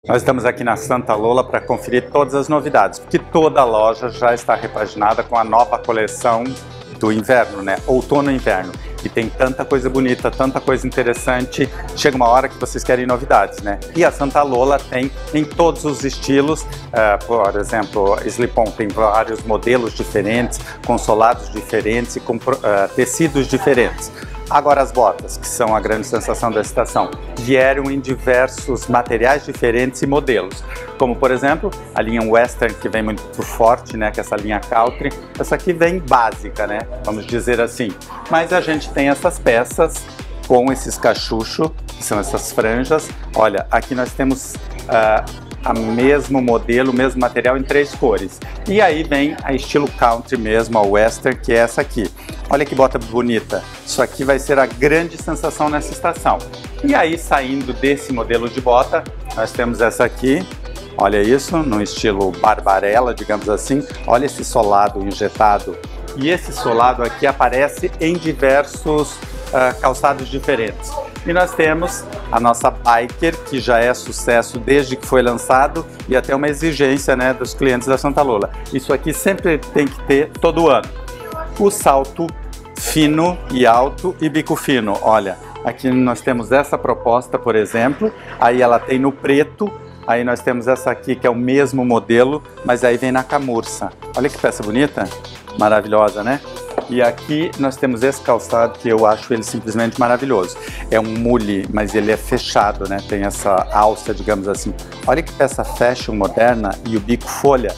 Nós estamos aqui na Santa Lola para conferir todas as novidades, porque toda a loja já está repaginada com a nova coleção do inverno, né? Outono e inverno. E tem tanta coisa bonita, tanta coisa interessante. Chega uma hora que vocês querem novidades, né? E a Santa Lola tem em todos os estilos, por exemplo, slip-on tem vários modelos diferentes, com solados diferentes e com tecidos diferentes. Agora as botas, que são a grande sensação da estação, vieram em diversos materiais diferentes e modelos, como por exemplo a linha Western, que vem muito forte, né, que é essa linha Country. Essa aqui vem básica, né, vamos dizer assim, mas a gente tem essas peças com esses cachucho, que são essas franjas. Olha, aqui nós temos a mesmo modelo, o mesmo material em 3 cores. E aí vem a estilo Country mesmo, a Western, que é essa aqui. Olha que bota bonita. Isso aqui vai ser a grande sensação nessa estação. E aí, saindo desse modelo de bota, nós temos essa aqui. Olha isso, no estilo Barbarella, digamos assim. Olha esse solado injetado. E esse solado aqui aparece em diversos calçados diferentes. E nós temos a nossa Biker, que já é sucesso desde que foi lançado e até uma exigência, né, dos clientes da Santa Lola. Isso aqui sempre tem que ter todo ano. O salto fino e alto e bico fino. Olha, aqui nós temos essa proposta, por exemplo. Aí ela tem no preto. Aí nós temos essa aqui, que é o mesmo modelo, mas aí vem na camurça. Olha que peça bonita. Maravilhosa, né? E aqui nós temos esse calçado que eu acho ele simplesmente maravilhoso. É um mule, mas ele é fechado, né? Tem essa alça, digamos assim. Olha que peça fashion moderna e o bico folha.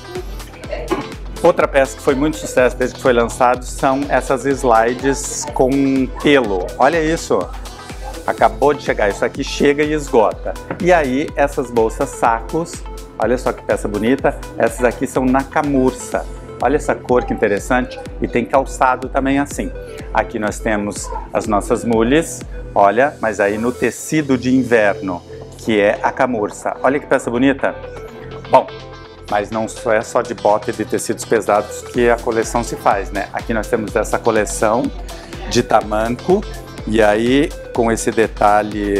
Outra peça que foi muito sucesso desde que foi lançado são essas slides com pelo. Olha isso! Acabou de chegar, isso aqui chega e esgota. E aí essas bolsas sacos, olha só que peça bonita, essas aqui são na camurça. Olha essa cor que interessante, e tem calçado também assim. Aqui nós temos as nossas mules, olha, mas aí no tecido de inverno, que é a camurça. Olha que peça bonita. Bom, mas não é só de bota e de tecidos pesados que a coleção se faz, né? Aqui nós temos essa coleção de tamanco, e aí com esse detalhe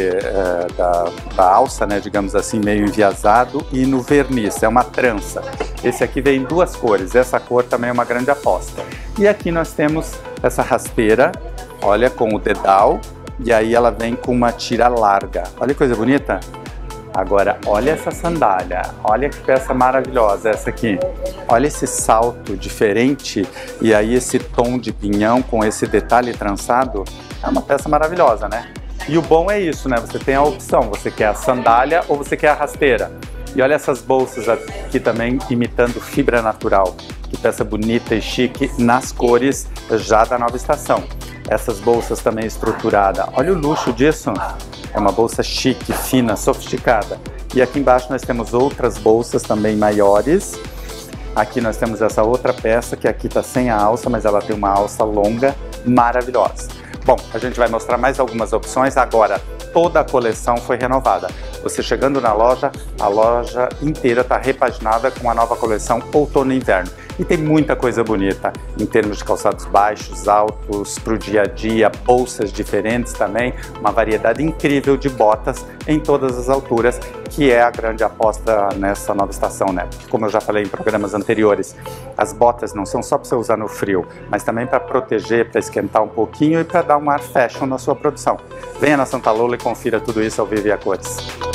da alça, né, digamos assim, meio enviesado, e no verniz, é uma trança. Esse aqui vem em 2 cores, essa cor também é uma grande aposta. E aqui nós temos essa rasteira, olha, com o dedal, e aí ela vem com uma tira larga. Olha que coisa bonita! Agora, olha essa sandália, olha que peça maravilhosa essa aqui. Olha esse salto diferente e aí esse tom de pinhão com esse detalhe trançado. É uma peça maravilhosa, né? E o bom é isso, né? Você tem a opção, você quer a sandália ou você quer a rasteira. E olha essas bolsas aqui também imitando fibra natural. Que peça bonita e chique nas cores já da nova estação. Essas bolsas também estruturadas. Olha o luxo disso. É uma bolsa chique, fina, sofisticada. E aqui embaixo nós temos outras bolsas também maiores. Aqui nós temos essa outra peça que aqui está sem a alça, mas ela tem uma alça longa, maravilhosa. Bom, a gente vai mostrar mais algumas opções. Agora, toda a coleção foi renovada. Você chegando na loja, a loja inteira está repaginada com a nova coleção Outono e Inverno. E tem muita coisa bonita em termos de calçados baixos, altos, para o dia a dia, bolsas diferentes também, uma variedade incrível de botas em todas as alturas, que é a grande aposta nessa nova estação, né? Porque, como eu já falei em programas anteriores, as botas não são só para você usar no frio, mas também para proteger, para esquentar um pouquinho e para dar um ar fashion na sua produção. Venha na Santa Lola e confira tudo isso ao vivo e a cores.